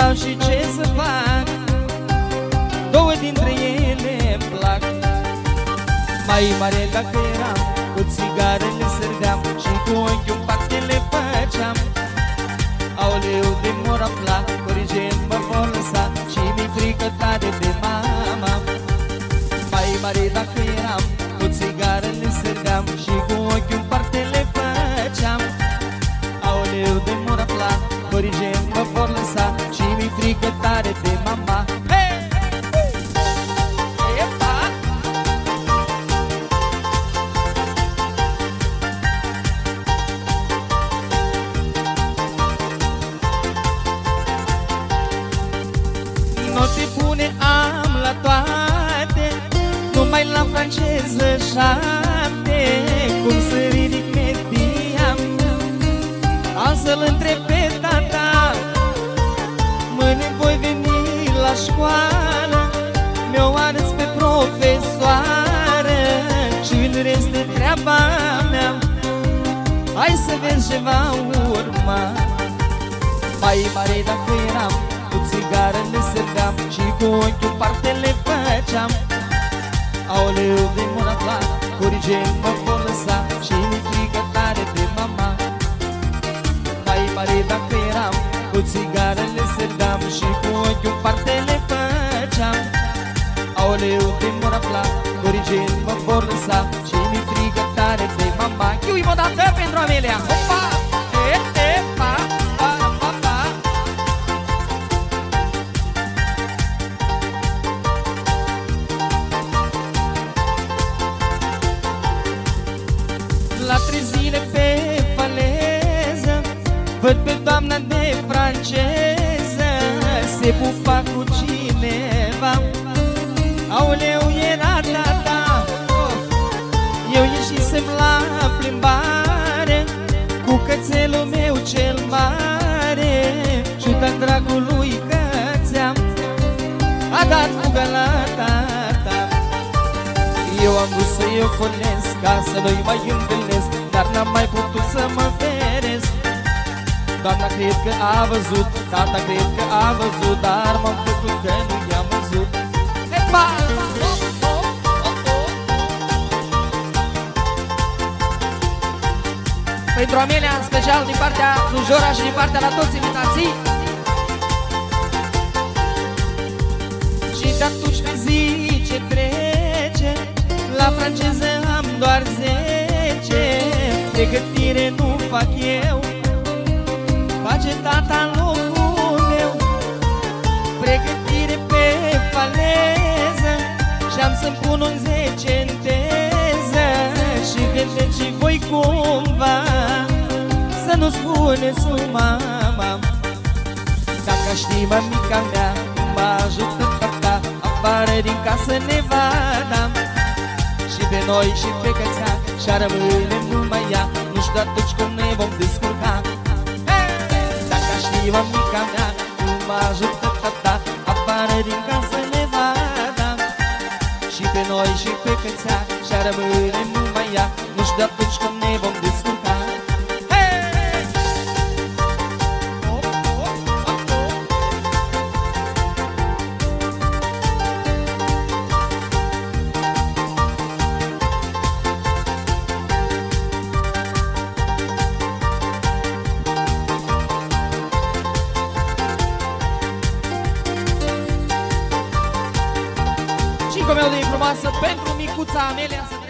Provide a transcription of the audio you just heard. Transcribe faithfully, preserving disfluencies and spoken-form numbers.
n-au și ce să fac. Două dintre ele îmi plac. Mai mare dacă eram, cu țigarele sărdeam și cu ochiul în parte le făceam. Aoleu, de mor afla, corigent mă vor lăsa și mi-e frică tare de mama. Mai mare dacă eram, cu țigarele sărdeam și cu ochiul în parte le făceam. Aoleu, de mor afla, corigent mă vor lăsa și mi-e frică tare de mama. Hey! Note bune am la toate, numai la franceză șapte. Cum să ridic media, am să-l întreb pe tata. Mâine voi veni la școală, mi-o arăți pe profesoară și în rest de treaba mea. Hai să vezi ce va urma. Mai mare dacă eram, cu țigarele serveam și cu ochiul parte le făceam. Aoleu, de mor afla, corigent mă vor lăsa și mi-e frică tare de mama. Mai mare dacă eram, cu țigarele serveam și cu ochiul parte le făceam. Aoleu, de mor afla, corigent mă vor lăsa și mi-e frică tare de mama. Chiui o dată pentru Amelia. Opa! E, e, pa! La trei zile pe faleză văd pe doamna de franceză, se pupa cu cineva. Aoleu, era tata. Eu ieșisem la plimbare cu cățelul meu cel mare și uita dragului cățeam a dat fuga la tata. Eu am vrut să-i ocolesc ca să nu-i mai întâlnesc, dar n-am mai putut să mă feresc. Doamna cred că a văzut, tata cred că a văzut, dar m-am făcut că nu i-am văzut. Epa! Pentru Amelia, în special din partea lui Jora și din partea la toți invitații. Și de atunci pe zi ce trece, la franceză am doar zece. Pregătire nu fac eu, face tata în locul meu. Pregătire pe faleză și-am să-mi pun un zece în teză. Și vedeți și voi cumva să nu spuneți lui mama. Dacă știi, mămica mea, mă ajută tata, afară din casă ne vadă. Și pe noi și pe cățea și-a rămâne numai ea, nu știu atunci cum ne vom descurca. Dacă știi, mămica mea, mă ajută tata, afară din casă ne vadă. Și pe noi și pe cățea și-a rămâne numai ea, nu știu atunci cum ne vom descurca. Și o melodie frumoasă pentru micuța Amelia.